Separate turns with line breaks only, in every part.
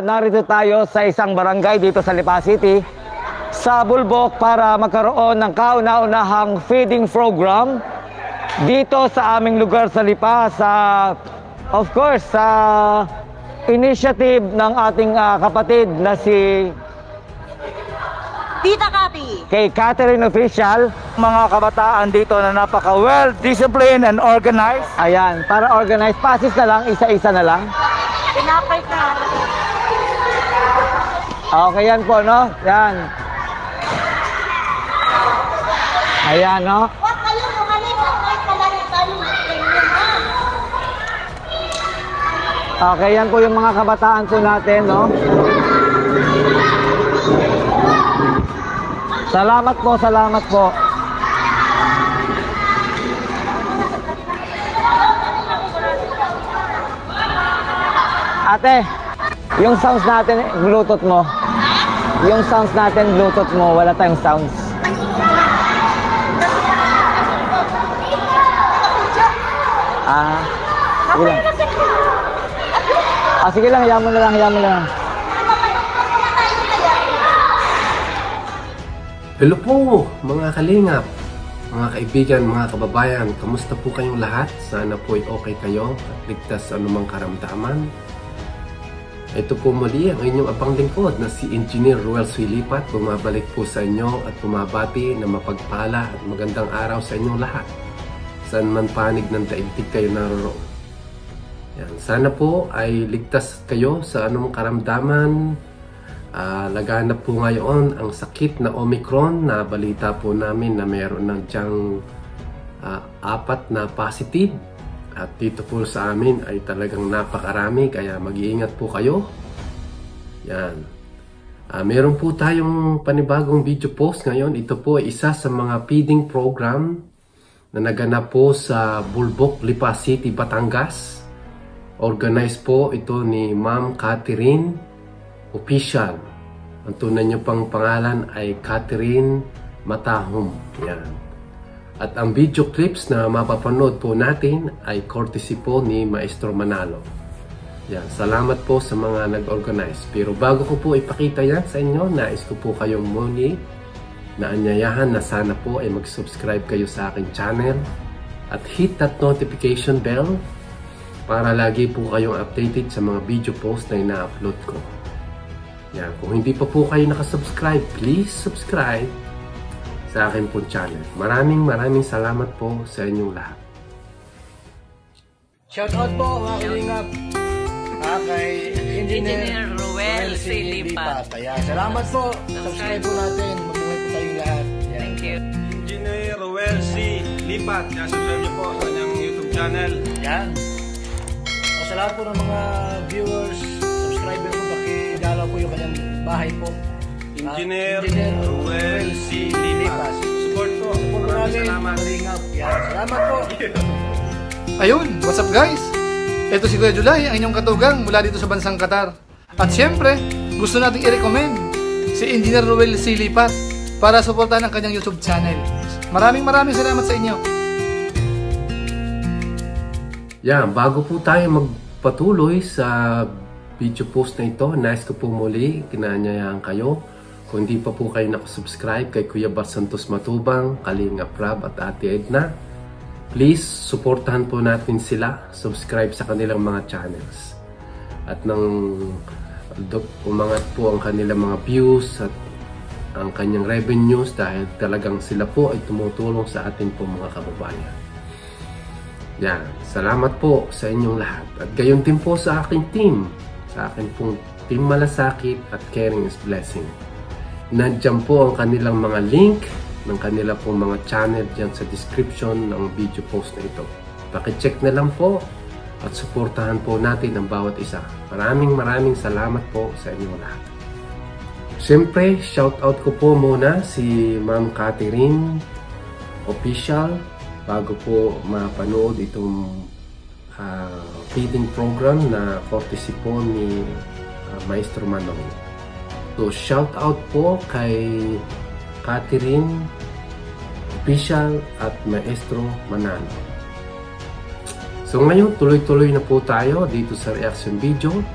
narito tayo sa isang barangay dito sa Lipa City, sa Bulbok, para magkaroon ng kauna-unahang feeding program dito sa aming lugar sa Lipa, of course, sa initiative ng ating kapatid na si
Tita Cathy.
Kay Catherine Official. Mga kabataan dito na napaka well-disciplined and organized. Ayan, para organized. Pasis na lang, isa-isa na lang.
Pinapay ka.
Okay, yan po, no? Yan. Ayan, no? Okay, yan po yung mga kabataan po natin, no? Salamat po, salamat po. Ate, yung sounds natin, Bluetooth mo. Yung sounds natin, Bluetooth mo. Wala tayong sounds. Sige lang. Sige lang, hayaan mo na lang, hayaan mo na lang.
Hello po mga kalingap, mga kaibigan, mga kababayan. Kamusta po kayong lahat? Sana po ay okay kayo at ligtas sa anumang karamdaman. Ito po muli ang inyong abang lingkod na si Engineer Ruel Silipat. Bumabalik po sa inyo at bumabati na mapagpala at magandang araw sa inyong lahat. Saan man panig ng daigdig kayo naroroon. Yan. Sana po ay ligtas kayo sa anumang karamdaman. Laganap po ngayon ang sakit na Omicron na balita po namin na mayroon na diyang 4 na positive. At dito po sa amin ay talagang napakarami, kaya mag-iingat po kayo. Yan. Meron po tayong panibagong video post ngayon. Ito po ay isa sa mga feeding program na naganap po sa Bulbok, Lipa City, Batangas. Organized po ito ni Ma'am Catherine Official. Ang tunay niyo pang pangalan ay Catherine Matahom. Yan. At ang video clips na mapapanood po natin ay courtesy po ni Maestro Manalo. Yan. Salamat po sa mga nag-organize. Pero bago ko po ipakita yan sa inyo, nais ko po kayong muli na anyayahan na sana po ay mag-subscribe kayo sa aking channel at hit that notification bell para lagi po kayong updated sa mga video post na ina-upload ko. Yan. Kung hindi pa po kayo nakasubscribe, please subscribe sa akin po channel. Maraming salamat po sa inyong lahat.
Shoutout po mga kalingap kay Engineer
Ruel Silipat.
Ayan. Salamat po. Subscribe po natin. Mabuhay po tayong lahat. Ayan.
Thank you.
Engineer Ruel Silipat. Subscribe niyo po sa kanyang YouTube channel.
Yan. O sa lahat po ng mga viewers, subscriber po, pakidalaw po yung kanyang bahay po.
Engineer Ruel Silipat. Support po.
Support po namin.
Salamat.
Yan. Salamat po.
Ayun, what's up guys? Ito si Kuya July, ang inyong katugang mula dito sa bansang Qatar. At syempre, gusto nating i-recommend si Engineer Ruel Silipat para suportahan ang kanyang YouTube channel. Maraming salamat sa inyo.
Yan, bago po tayo magpatuloy sa video post na ito, nais ko po muli kinanyayahan kayo. Kung hindi pa po kayo nakasubscribe kay Kuya Bart Santos Matubang, Kalingap Rab at Ate Edna, please supportahan po natin sila. Subscribe sa kanilang mga channels. At nang umangat po ang kanilang mga views at ang kanyang revenues dahil talagang sila po ay tumutulong sa atin po mga kababayan. Yan, salamat po sa inyong lahat. At gayon din po sa aking team. Sa akin pong Team Malasakit at Caring is Blessing. Nandiyan po ang kanilang mga link ng kanila pong mga channel dyan sa description ng video post na ito. Pakicheck na lang po at suportahan po natin ang bawat isa. Maraming salamat po sa inyong lahat. Siyempre, shoutout ko po muna si Ma'am Catherine Official bago po mapanood itong feeding program na courtesy po ni Maestro Manong. So, shout out po kay Catherine Official at Maestro Manalo. So ngayon, tuloy-tuloy na po tayo dito sa reaction video.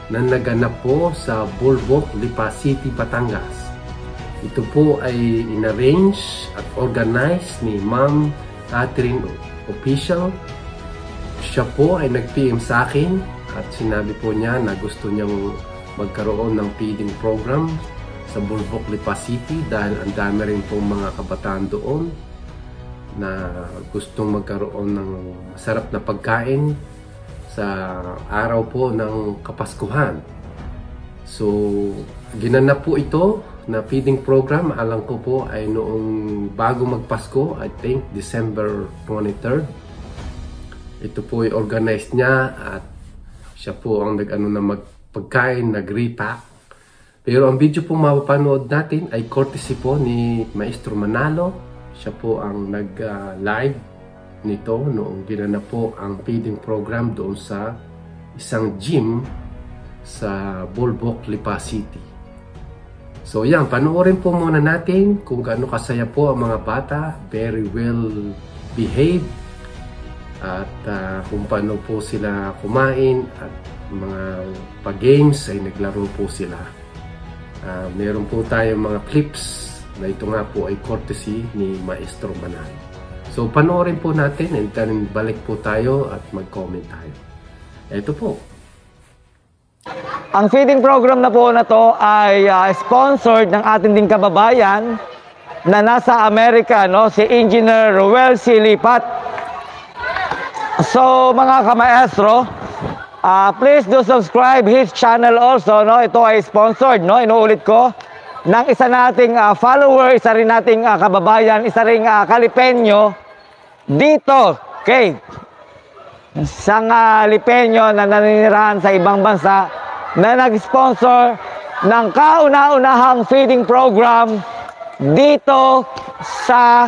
na naganap po sa Bulbok, Lipa City, Batangas. Ito po ay inarrange at organize ni Ma'am Catherine Official. Siya po ay nag-PM sa akin at sinabi po niya na gusto niyang magkaroon ng feeding program sa Bulbok, Lipa City dahil ang dami rin pong mga kabataan doon na gustong magkaroon ng masarap na pagkain sa araw po ng Kapaskuhan. So, ginanap po ito na feeding program. Alam ko po ay noong bago magpasko, I think December 23rd. Ito po ay organized niya at siya po ang na magpagkain, nag-repack. Pero ang video po mapapanood natin ay courtesy po ni Maestro Manalo. Siya po ang nag-live nito noong ginanap po ang feeding program doon sa isang gym sa Bulbok, Lipa City. So yan, panoorin po muna natin kung gaano kasaya po ang mga bata, very well behaved, at kung paano po sila kumain at mga pag-games ay naglaro po sila. Meron po tayong mga clips na ito nga po ay courtesy ni Maestro Manalo. So, panoorin po natin and then balik po tayo at mag-comment tayo. Ito po.
Ang feeding program na po na to ay sponsored ng ating ding kababayan na nasa Amerika, no? Si Engineer Ruel Silipat. So, mga kamaestro, please do subscribe his channel also, no? Ito ay sponsored, no? Inuulit ko, ng isa nating follower, isa rin nating kababayan, isa ring Kalipenyo dito, okay? Isang Lipenyo na naninirahan sa ibang bansa na nag-sponsor ng kauna-unahang feeding program dito sa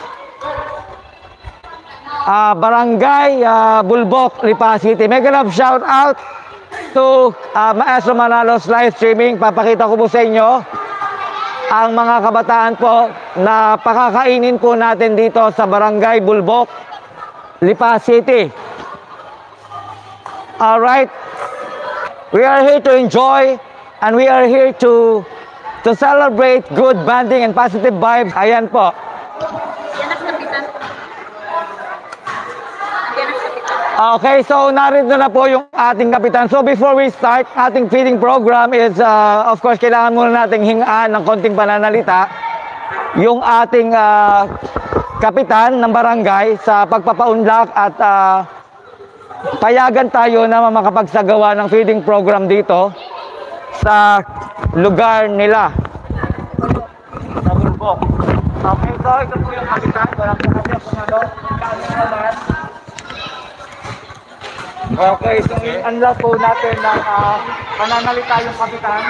Barangay Bulbok, Lipa City. Mega love shout out to Maestro Manalo's live streaming. Papakita ko po sa inyo ang mga kabataan po na pakakainin po natin dito sa Barangay Bulbok, Lipa City. Alright, we are here to enjoy and we are here to celebrate good bonding and positive vibes. Ayan po. Okay, so narito na po yung ating kapitan. So before we start, ating feeding program is, of course, kailangan muna nating hingaan ng konting pananalita yung ating kapitan ng barangay sa pagpapaunlak at payagan tayo na makapagsagawa ng feeding program dito sa lugar nila. Sa Bulbok. Okay, so ito po yung kapitan. Walang kakasya po na doon. Okay, so i-unlock po natin ng pananalita yung kapitan.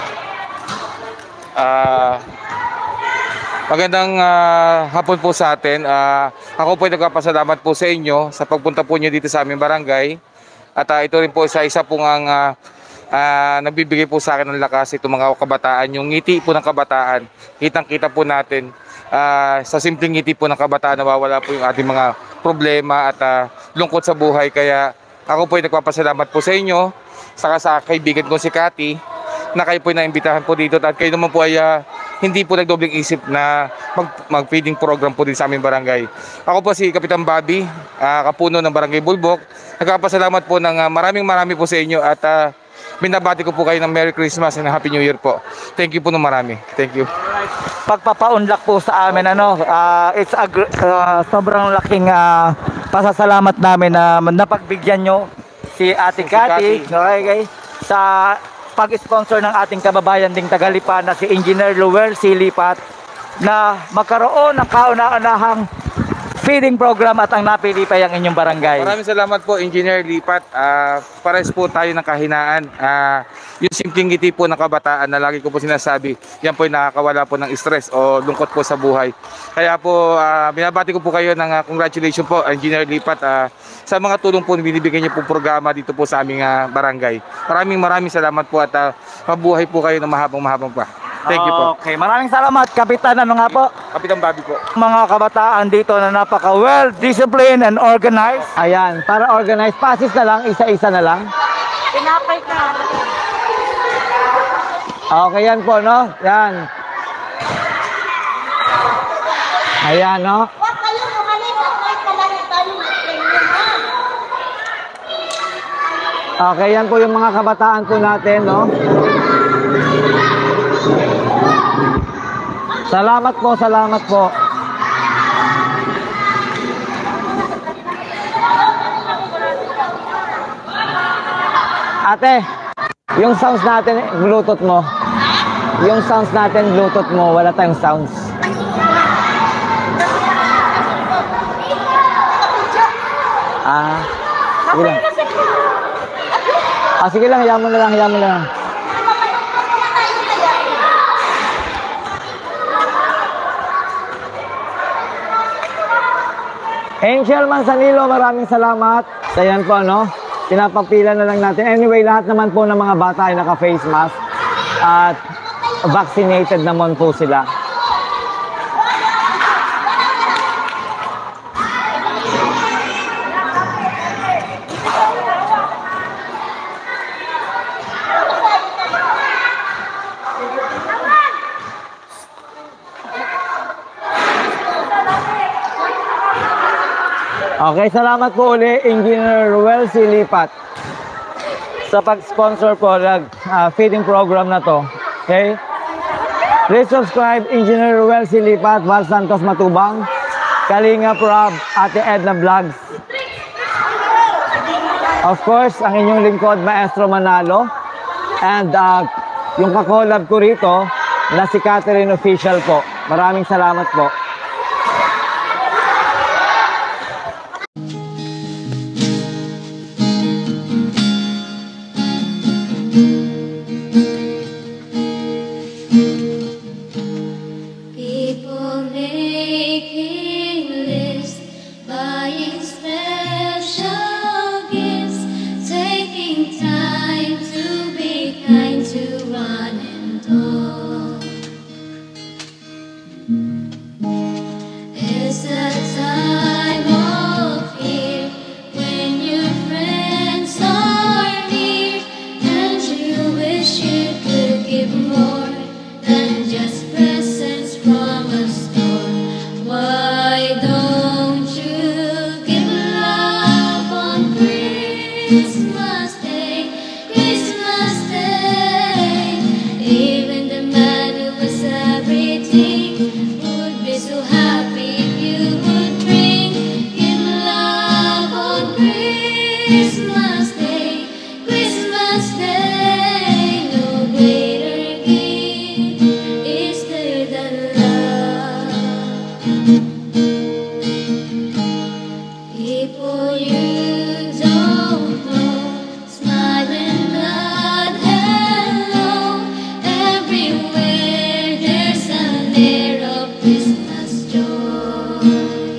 Magandang hapon po sa atin. Ako po ay nagpapasalamat po sa inyo sa pagpunta po nyo dito sa aming barangay. At ito rin po isa pong ang nagbibigay po sa akin ng lakas itong mga kabataan. Yung ngiti po ng kabataan, kitang-kita po natin. Sa simpleng ngiti po ng kabataan, nawawala po yung ating mga problema at lungkot sa buhay. Kaya ako po ay nagpapasalamat po sa inyo, saka sa kaibigan ko si Cathy, na kayo po ay naimbitahan po dito at kayo naman po ay hindi po nagdobling isip na mag-feeding program po din sa aming barangay. Ako po si Kapitan Bobby, kapuno ng Barangay Bulbok. Nagpapasalamat po ng marami po sa inyo at binabati ko po kayo ng Merry Christmas and Happy New Year po. Thank you po ng marami. Thank you.
Pagpapaunlak po sa amin, it's sobrang laking pasasalamat namin na napagbigyan nyo si Ate Cathy, okay, guys, sa pag-sponsor ng ating kababayan ding Tagalipa na si Engineer Ruel Silipat na magkaroon ng kauna-unahang feeding program at ang napili pa yung inyong barangay.
Maraming salamat po, Engineer Lipat. Pares po tayo ng kahinaan. Yung simpleng ngiti po ng kabataan na lagi ko po sinasabi, yan po yung nakakawala po ng stress o lungkot po sa buhay. Kaya po, binabati ko po kayo ng congratulations po, Engineer Lipat, sa mga tulong po na binibigyan niyo po programa dito po sa aming barangay. Maraming salamat po at mabuhay po kayo ng mahabang pa. Thank you po.
Okay, maraming salamat, Kapitan. Ano nga po?
Kapitan Bobby po.
Mga kabataan dito na napaka well disciplined and organized. Ayan, para organized, pasis na lang, isa-isa na lang.
Tinapay ka.
Okay, yan po, no? Yan. Ayan, no?
Huwag kayo umalis at kahit palagi tayo mag-premium, ha?
Okay, yan po yung mga kabataan po natin, no? Salamat po, salamat po. Ate, yung sounds natin, Bluetooth mo. Yung sounds natin, Bluetooth mo, wala tayong sounds. Sige lang. Sige lang, hayaan mo na lang, hayaan mo na lang. Angel Manzanilo, maraming salamat. So yan po, no? Pinapapila na lang natin. Anyway, lahat naman po ng mga bata ay naka-face mask at vaccinated naman po sila. Okay, salamat po uli, Engineer Ruel Silipat, sa pag-sponsor po ng feeding program na to. Okay? Please subscribe, Engineer Ruel Silipat, Val Santos Matubang, Kalinga Prab, Ate Edna Vlogs. Of course, ang inyong lingkod, Maestro Manalo. And yung kakolab ko rito, na si Catherine Official po. Maraming salamat po.
People making lists, buying special gifts, taking time to be kind to one and all. It's a time of year when your friends are near, and you wish you could give more than just presents from a store. Why don't you give love on Christmas Day? Christmas Day. Even the man who was everything would be so happy if you would bring him love on Christmas Day. Christmas Day. No greater gift is there than love. People you don't know, smile and nod hello. Everywhere there's an air of Christmas joy.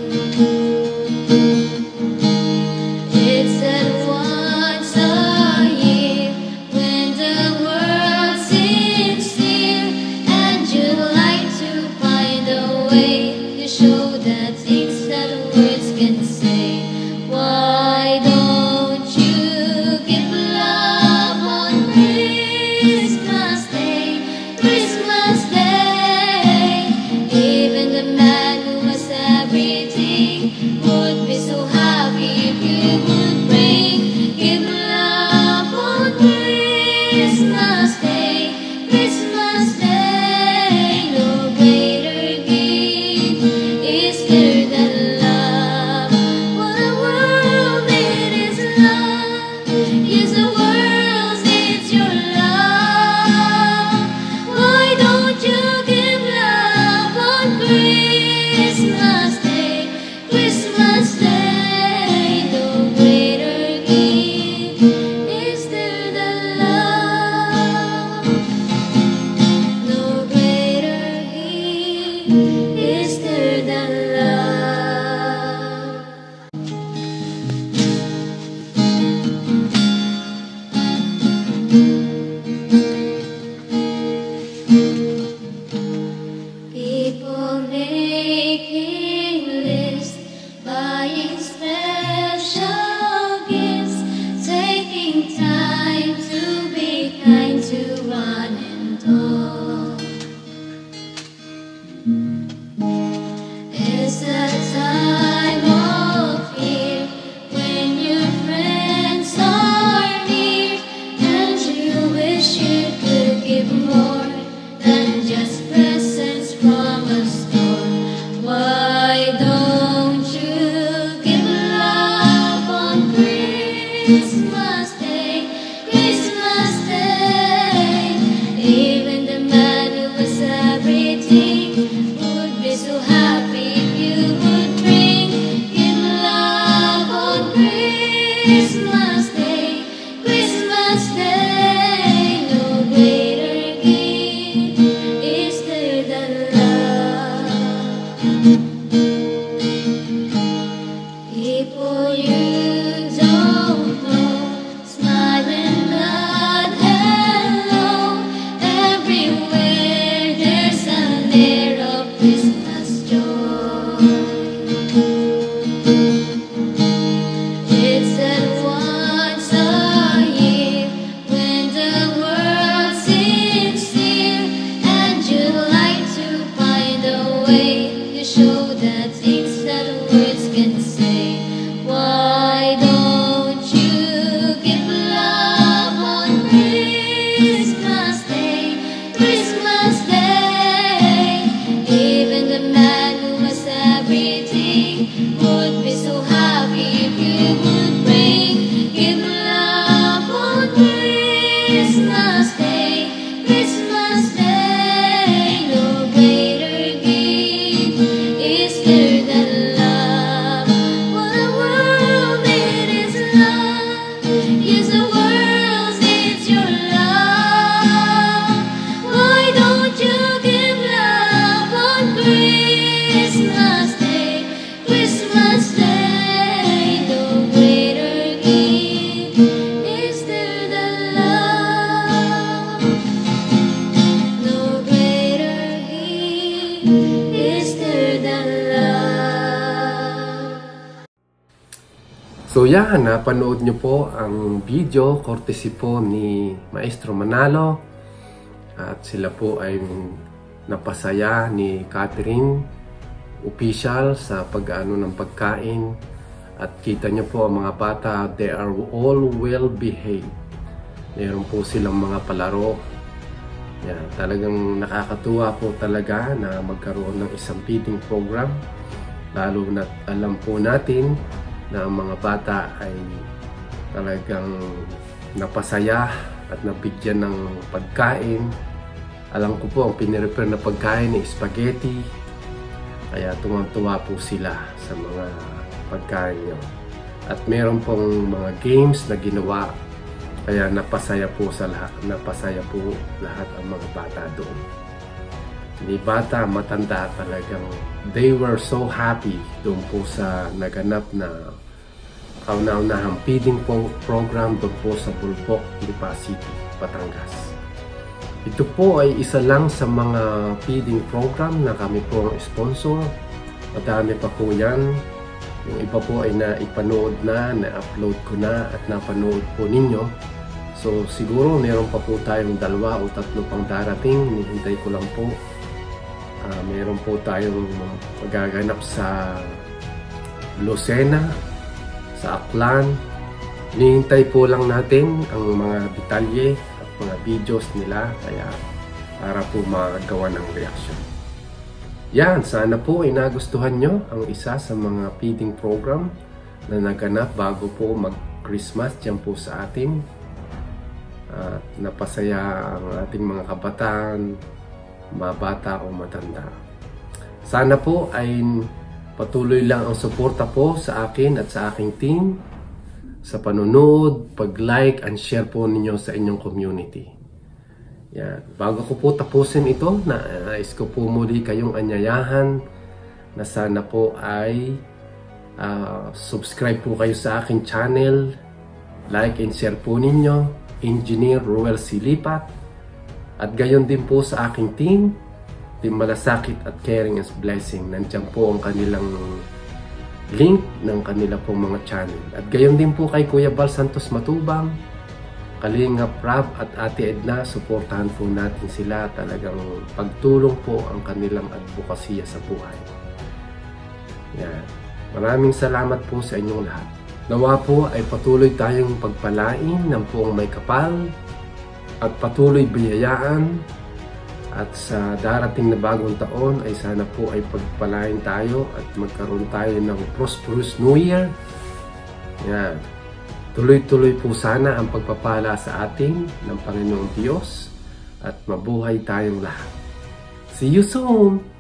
It's that once a year when the world seems near, and you like to find a way to show the things that words can say. Why don't you give love on Christmas Day? Christmas Day. Even the man who was everything would be so happy if you would bring him love on Christmas Day. Christmas Day. No greater gift is there than love. What a world needs love. Yes, the world needs your love. Why don't you give love on Christmas Day? Christmas Day. No greater gift is there than love. No greater gift is there than love. People making lists, buying special gifts, taking time to be kind to one and all. so happy if you would bring him love on Christmas Day. Christmas Day, no greater gift is there than love. People you don't know, smile and nod hello. Everywhere there's an air of Christmas joy. It's that once a year when the world seems still, and you like to find a way to show that things that words can say. Why don't you give love on Christmas Day? Christmas Day, even the man who has everything would be so happy if you would bring him love on Christmas Day. Christmas Day, no greater gift is there than love. What a world needs love. Yes, the world needs your love. Why don't you give love on Christmas Day? Christmas Day, no greater gift is there than love. No greater gift is there than love.
So yan, napanood nyo po ang video courtesy po ni Maestro Manalo. At sila po ay napasaya ni Catherine official sa pag-ano ng pagkain. At kita nyo po ang mga bata, they are all well behaved. Meron po silang mga palaro. Yan, talagang nakakatuwa po talaga na magkaroon ng isang feeding program. Lalo na alam po natin na ang mga bata ay talagang napasaya at nabigyan ng pagkain. Alam ko po ang pinirepair na pagkain ay spaghetti. Kaya tuwang-tuwa po sila sa mga pagkain nyo. At meron pong mga games na ginawa. Kaya napasaya po lahat ang mga bata doon. Ni bata, matanda, talagang they were so happy doon po sa naganap na kauna-unahang feeding program doon po sa Bulbok, Lipa City, Batangas. Ito po ay isa lang sa mga feeding program na kami po ang sponsor. Madami pa po yan. Yung iba po ay naipanood na-upload ko na at napanood po ninyo. So siguro meron pa po tayong 2 o 3 pang darating. Hinihintay ko lang po. Meron po tayong magaganap sa Lucena, sa Aklan. Hinihintay po lang natin ang mga detalye at mga videos nila, kaya para po magawa ng reaction. Yan, sana po ay nagustuhan nyo ang isa sa mga feeding program na naganap bago po mag-Christmas dyan po sa atin. At napasaya ang ating mga kabataan, mabata o matanda. Sana po ay patuloy lang ang suporta po sa akin at sa aking team sa panonood, pag-like and share po ninyo sa inyong community. Yan. Bago ko po tapusin ito, nais ko po muli kayong anyayahan na sana po ay subscribe po kayo sa aking channel, like and share po ninyo, Engineer Ruel C. Lipat. At gayon din po sa aking team, Team Malasakit at Caring is Blessing. Nandiyan po ang kanilang link ng kanila pong mga channel. At gayon din po kay Kuya Bal Santos Matubang, Kalingap Rab at Ate Edna. Suportahan po natin sila. Talagang pagtulong po ang kanilang advokasya sa buhay. Yan. Maraming salamat po sa inyong lahat. Nawa po ay patuloy tayong pagpalain ng poong may kapal at patuloy biyayaan, at sa darating na bagong taon ay sana po ay pagpalain tayo at magkaroon tayo ng prosperous New Year. Yan. Tuloy-tuloy po sana ang pagpapala sa atin ng Panginoong Diyos at mabuhay tayong lahat. See you soon!